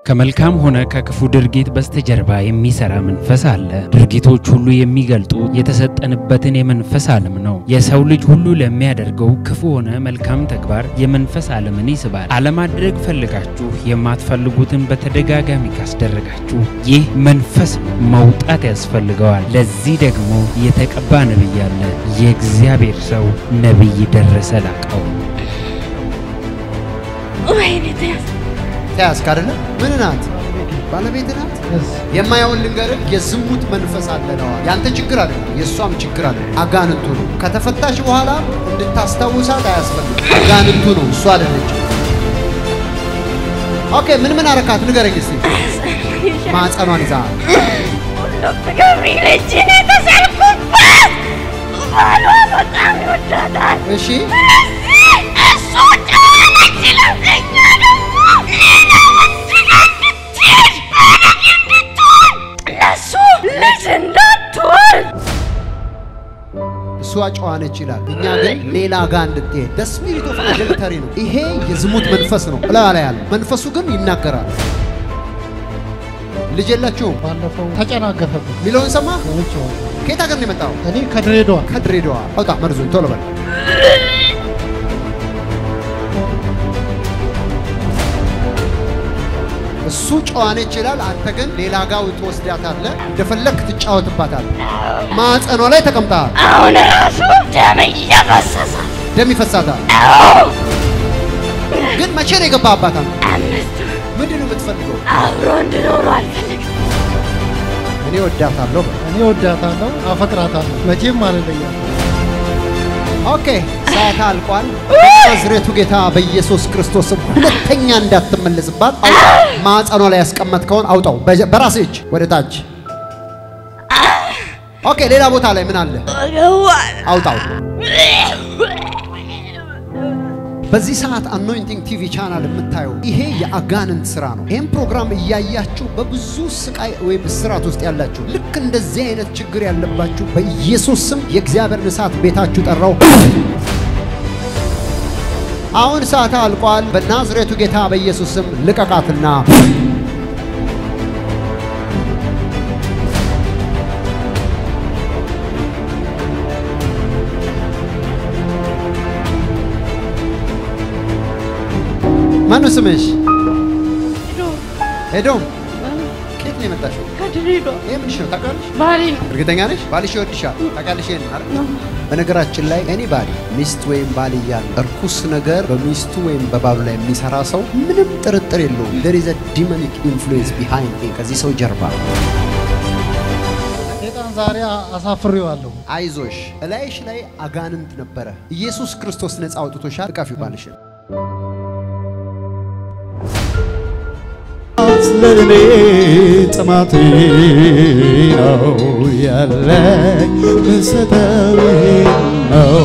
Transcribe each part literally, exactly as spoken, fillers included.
ከመልካም ሆነ ከክፉ ድርጊት በስተጀርባ የሚሰራ መንፈስ አለ። ድርጊቶች ሁሉ የሚገልጡ የተሰጠንበትን የመንፈስ ዓለም ነው። የሰው ልጅ ሁሉ ለሚያደርገው ክፉ ሆነ መልካም ተግባር የመንፈስ ዓለምን ይስባል። አለማድረግ ፈልጋችሁ የማትፈልጉትን በተደጋጋሚ ካስደረጋችሁ ይህ መንፈስ መውጣት ያስፈልገዋል። ለዚህ ደግሞ የተቀባ ነብይ አለ። የእግዚአብሔር ሰው ነብይ ደረሰ ላቀው። ወይኔ ተያዝ ተያዝ ካደለ ምን ናት? ባለቤት ናት። የማያውን ልንገር የዝሙት መንፈስ አለ ነው። ያንተ ችግር አይደለም፣ የሷም ችግር አይደለም። አጋንንቱ ነው። ከተፈታሽ በኋላ እንድታስታውሳት አያስፈልግም። አጋንንቱ ነው፣ እሷ አይደለች። ኦኬ ምን ምን አረካት ንገረኝ እስቲ። ማጸኗን ይዛ ገብርኤል እጅን ተሰልኩበት ባሏ በጣም ይወዳታል። እሺ እሱ ጫነች ይለኛ እሷ ጫዋነች ይላል። እኛ ግን ሌላ ጋር እንድትሄድ the spirit of adultery ነው። ይሄ የዝሙት መንፈስ ነው። ለላ ያለ መንፈሱ ግን ይናገራል። ልጅ የላችሁ ባለፈው ተጨናገፈበት ሚሊዮን ሰማ ወጭ ከየት ሀገር ነው የመጣው? እኔ ከድሬዳዋ ከድሬዳዋ አውጣ መርዞ ቶሎ በል። እሱ ጫዋነች ይላል። አንተ ግን ሌላ ጋር ትወስዳታለህ፣ እንደፈለክ ትጫወትባታለህ። ማጸኗ ላይ ተቀምጣል። አሁን ራሱ ደም እየፈሰሰ ደም ይፈሳታል። ግን መቼ ነው የገባባት? አምስት ምንድን ነው የምትፈልገው? አብሮ እንድኖር አልፈልግም። እኔ ወዳታለሁ እኔ ወዳታለሁ አፈቅራታለሁ መቼም አልለያም። ኦኬ ሰዓት አልቋል። በናዝሬቱ ጌታ በኢየሱስ ክርስቶስ ሁለተኛ እንዳትመለስባት አውጣ። ማጸኗ ላይ ያስቀመጥከውን አውጣው በራስህ እጅ ወደ ታች። ኦኬ ሌላ ቦታ ላይ ምን አለ? አውጣው። በዚህ ሰዓት አኖይንቲንግ ቲቪ ቻናል የምታዩ ይሄ የአጋንንት ስራ ነው። ይሄን ፕሮግራም እያያችሁ በብዙ ስቃይ ወይ በስራት ውስጥ ያላችሁ ልክ እንደዚህ አይነት ችግር ያለባችሁ በኢየሱስ ስም የእግዚአብሔር ንሳት ቤታችሁ ጠራው። አሁን ሰዓት አልቋል። በናዝሬቱ ጌታ በኢየሱስ ስም ልቀቃትና ማን ነው ስምሽ? ሄዶም ከየት ነው የመጣሽው? ከድሬዳዋ። ይሄ ምንሽ ነው ታውቃለሽ? ባሌ። እርግጠኛ ነሽ? ባልሽ ይወድሻል ታውቃለሽ? ይሄን አይደል? በነገራችን ላይ እኔ ባል ሚስት ወይም ባል እያለ እርኩስ ነገር በሚስቱ ወይም በባሉ ላይ የሚሰራ ሰው ምንም ጥርጥር የለውም። there is a demonic influence behind him። ከዚህ ሰው ጀርባ ሰይጣን ዛሬ አሳፍሬዋለሁ። አይዞሽ፣ እላይሽ ላይ አጋንንት ነበረ። ኢየሱስ ክርስቶስ ነፃ አውጥቶሻል። እቀፊው ባልሽን። ለኔ ጥማቴ ነው ያለኝ ሰተው ነው።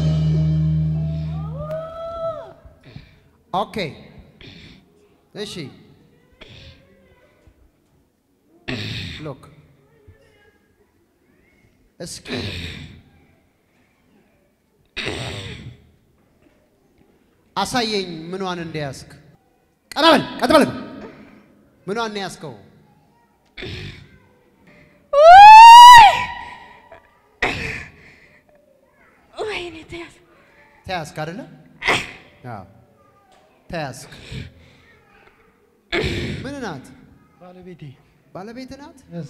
ኦኬ እሺ ሎክ እስኪ አሳየኝ ምንዋን እንደያዝክ። ቀና በል ቀጥ በል። ምንዋን ነው ያዝከው? ወይኔ ተያዝ ተያዝክ አይደለ? አዎ ተያዝክ። ምን ናት? ባለቤቴ ባለቤት ናት። እስ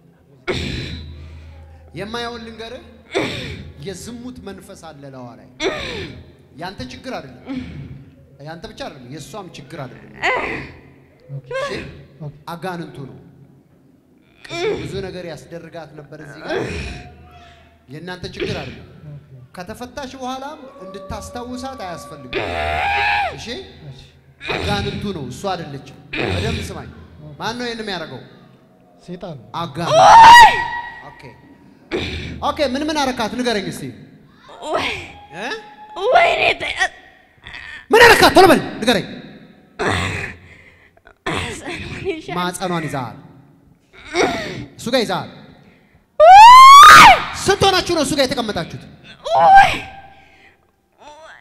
የማያውን ልንገር የዝሙት መንፈስ አለ ለዋ ላይ። ያንተ ችግር አይደለም፣ ያንተ ብቻ አይደለም፣ የሷም ችግር አይደለም። አጋንንቱ ነው። ብዙ ነገር ያስደርጋት ነበር እዚህ ጋር። የእናንተ ችግር አይደለም። ከተፈታሽ በኋላ እንድታስታውሳት አያስፈልግም። እሺ አጋንንቱ ነው፣ እሱ አይደለችም። በደንብ ስማኝ። ማን ነው ይሄንን የሚያደርገው? ሰይጣን አጋንንቱ። ኦኬ ኦኬ ምን ምን አረካት ንገረኝ እስቲ። ወይ እ ወይኔ ተያዝ ምን አረካት ቶሎ በል ንገረኝ። ማጸኗን ይዛል። እሱ ጋር ይዛል። ስንት ሆናችሁ ነው እሱ ጋር የተቀመጣችሁት?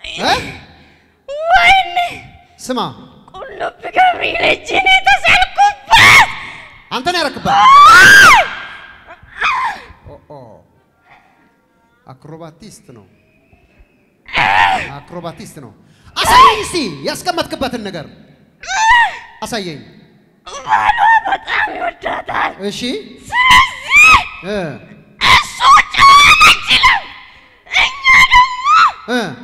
ወይኔ ስማ ቁልፍ ገብርኤል እጅን ተሰልኩበት ኦ ኦ አክሮባቲስት ነው አክሮባቲስት ነው አሳየኝ እስቲ ያስቀመጥክበትን ነገር አሳየኝ ባሏ በጣም ይወዳታል እሺ ስለዚህ እ እሱ ጨዋታ አይችልም እኛ ደግሞ እ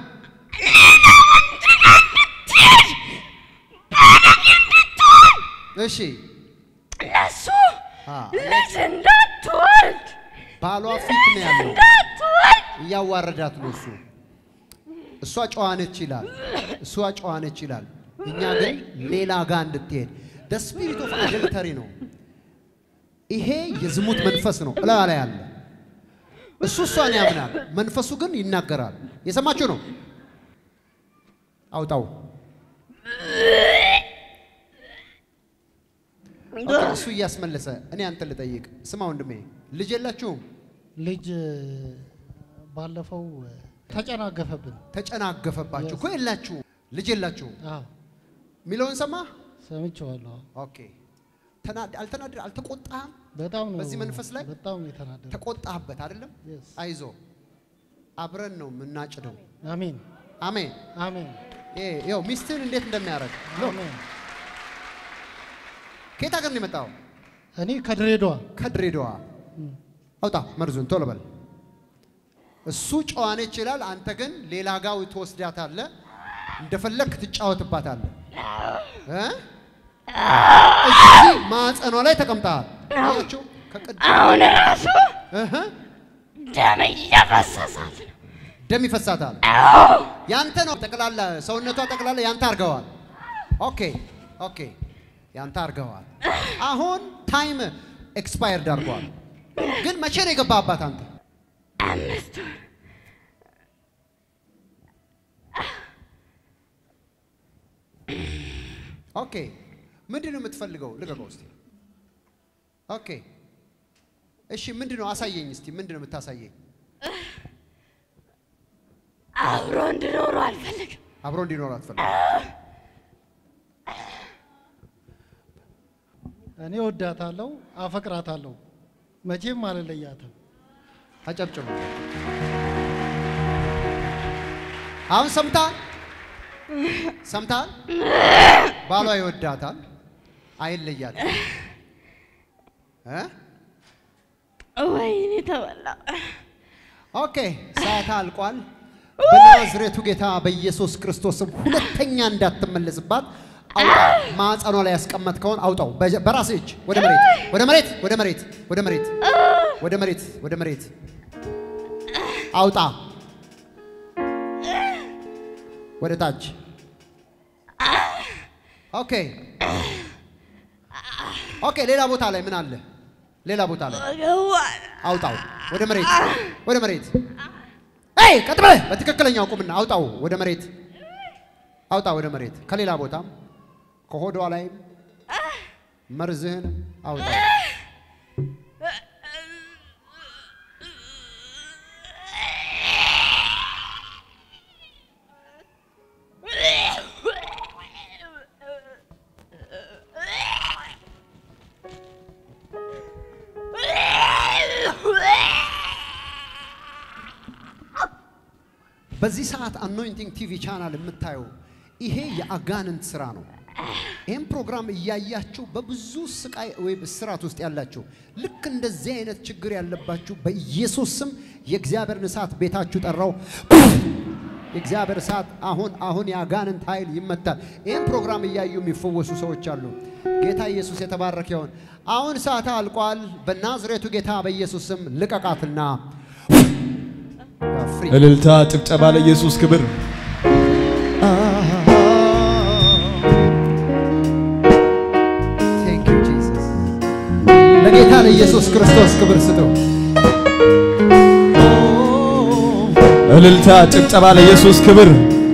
እሺ ለሱ አ ልጅ እንዳትወልድ ባሏ ፊት ነው ያለው እንዳትወልድ እያዋረዳት ነው እሱ እሷ ጨዋነች ይላል እሷ ጨዋነች ይላል እኛ ግን ሌላ ጋር እንድትሄድ the spirit of adultery ነው ይሄ የዝሙት መንፈስ ነው እላ ላይ ያለ እሱ እሷን ያምናል መንፈሱ ግን ይናገራል የሰማችሁ ነው አውጣው ኦኬ እሱ ያስመለሰ እኔ አንተ ልጠይቅ ስማ ወንድሜ ልጅ የላችሁም ልጅ ባለፈው ተጨናገፈብን ተጨናገፈባችሁ እኮ የላችሁም ልጅ የላችሁም አዎ ሚለውን ሰማ ሰምቼዋለሁ ኦኬ ተናድ አልተናድ አልተቆጣም በጣም ነው በዚህ መንፈስ ላይ በጣም የተናደደ ተቆጣበት አይደለም አይዞ አብረን ነው ምናጭደው አሜን አሜን አሜን ኤ ይው ሚስትን እንዴት እንደሚያረግ አሜን ከየት ሀገር ነው የመጣው እኔ ከድሬዳዋ ከድሬዳዋ አውጣ መርዙን ቶሎ በል እሱ ጨዋኔ ይችላል አንተ ግን ሌላ ጋው ትወስዳታለህ እንደፈለክ ትጫወትባታለህ እ እዚህ ማጸኗ ላይ ተቀምጣል አያችሁ ከቀድ አሁን ራሱ እህ ደም እየፈሰሳት ነው ደም ይፈሳታል ያንተ ነው ተቀላላ ሰውነቷ ተቀላላ ያንተ አርገዋል ኦኬ ኦኬ ያንተ አርገዋል አሁን ታይም ኤክስፓየርድ አርጓል ግን መቼ ነው የገባባት አንተ አምስት ኦኬ ምንድነው የምትፈልገው ልቀቀው እስቲ ኦኬ እሺ ምንድነው አሳየኝ እስቲ ምንድነው የምታሳየኝ አብሮ እንዲኖር አልፈልግም አብሮ እንዲኖር አትፈልግም እኔ ወዳታለሁ አፈቅራታለሁ መቼም አልለያትም አጨብጭቡ አሁን ሰምታል ሰምታል ባሏ ይወዳታል አይለያትም እ ወይኔ ተበላ ኦኬ ሰዓት አልቋል በናዝሬቱ ጌታ በኢየሱስ ክርስቶስም ሁለተኛ እንዳትመለስባት አውጣ ማጸኗ ላይ ያስቀመጥከውን አውጣው በራስህ እጅ ወደ መሬት ወደ መሬት ወደ መሬት ወደ መሬት ወደ መሬት ወደ መሬት አውጣ ወደ ታች ኦኬ ኦኬ ሌላ ቦታ ላይ ምን አለ ሌላ ቦታ ላይ አውጣው ወደ መሬት ወደ መሬት አይ ቀጥ በል በትክክለኛው ቁምና አውጣው ወደ መሬት አውጣ ወደ መሬት ከሌላ ቦታም ከሆዷ ላይ መርዝህን አውጣው በዚህ ሰዓት አኖይንቲንግ ቲቪ ቻናል የምታዩ ይሄ የአጋንንት ስራ ነው ይሄን ፕሮግራም እያያችሁ በብዙ ስቃይ ወይ በስራት ውስጥ ያላችሁ ልክ እንደዚህ አይነት ችግር ያለባችሁ በኢየሱስ ስም የእግዚአብሔር እሳት ቤታችሁ ጠራው የእግዚአብሔር እሳት አሁን አሁን የአጋንንት ኃይል ይመታል ይሄን ፕሮግራም እያዩ የሚፈወሱ ሰዎች አሉ ጌታ ኢየሱስ የተባረከ ይሁን አሁን ሰዓት አልቋል በናዝሬቱ ጌታ በኢየሱስ ስም ልቀቃትና እልልታ ጭብጨባ ለኢየሱስ ክብር Thank you Jesus ለጌታ ለኢየሱስ ክርስቶስ ክብር ስጠው እልልታ ጭብጨባ ለኢየሱስ ክብር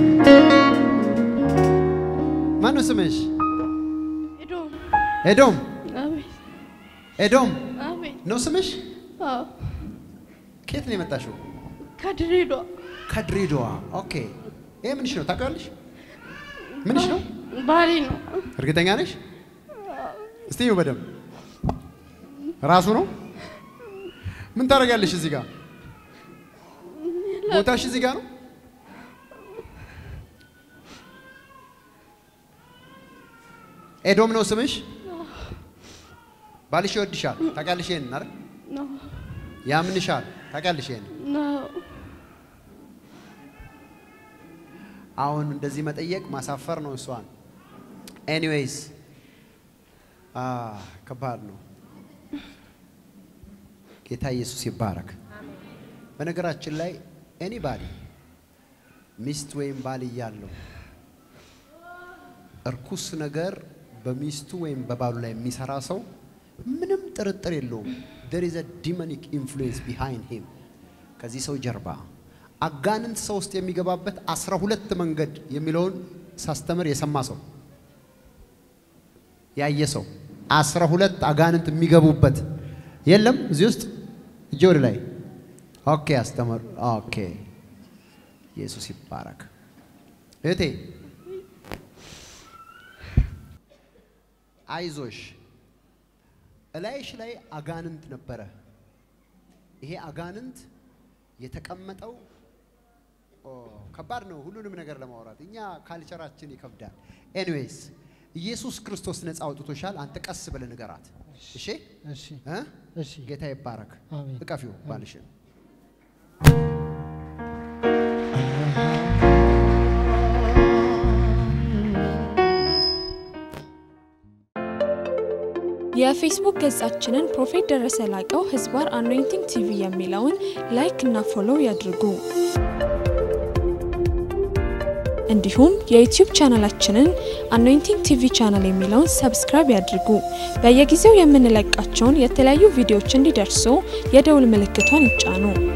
ማን ነው ስምሽ ኤዶም ኤዶም አሜን ኤዶም አሜን ነው ስምሽ አዎ ከየት ነው የመጣሽው ከድሬዳዋ ከድሬዳዋ ኦኬ ይሄ ምንሽ ነው ታውቃለሽ ምንሽ ነው ባሌ ነው እርግጠኛ ነሽ እስቲ ነው በደም ራሱ ነው ምን ታረጋለሽ እዚህ ጋር ቦታሽ እዚህ ጋር ነው ኤዶም ነው ስምሽ ባልሽ ይወድሻል ታውቂያለሽ ይሄን አይደል ነው ያምንሻል ታውቂያለሽ ይሄን ነው አሁን እንደዚህ መጠየቅ ማሳፈር ነው እሷን ኤኒዌይስ አ ከባድ ነው ጌታ ኢየሱስ ይባረክ በነገራችን ላይ ኤኒባዲ ሚስት ወይም ባል ይያለው እርኩስ ነገር በሚስቱ ወይም በባሉ ላይ የሚሰራ ሰው ምንም ጥርጥር የለውም there is a demonic influence behind him ከዚህ ሰው ጀርባ አጋንንት ሰው ውስጥ የሚገባበት አስራ ሁለት መንገድ የሚለውን ሳስተምር የሰማ ሰው ያየ ሰው አስራ ሁለት አጋንንት የሚገቡበት የለም እዚህ ውስጥ ጆር ላይ ኦኬ አስተምር ኦኬ ኢየሱስ ይባረክ እቴ አይዞሽ እላይሽ ላይ አጋንንት ነበረ ይሄ አጋንንት የተቀመጠው ኦ ከባድ ነው ሁሉንም ነገር ለማውራት እኛ ካልቸራችን ይከብዳል ኤኒዌይስ ኢየሱስ ክርስቶስ ነፃ አውጥቶሻል አንተ ቀስ ብለህ ንገራት እሺ እሺ እ እሺ ጌታ ይባረክ አሜን እቀፊው ባልሽን የፌስቡክ ገጻችንን ፕሮፌት ደረሰ ላቀው ህዝባር አኖይንቲንግ ቲቪ የሚለውን ላይክ እና ፎሎው ያድርጉ እንዲሁም የዩቲዩብ ቻናላችንን አኖይንቲንግ ቲቪ ቻናል የሚለውን ሰብስክራይብ ያድርጉ በየጊዜው የምንለቃቸውን የተለያዩ ቪዲዮዎች እንዲደርሱ የደውል ምልክቷን ይጫኑ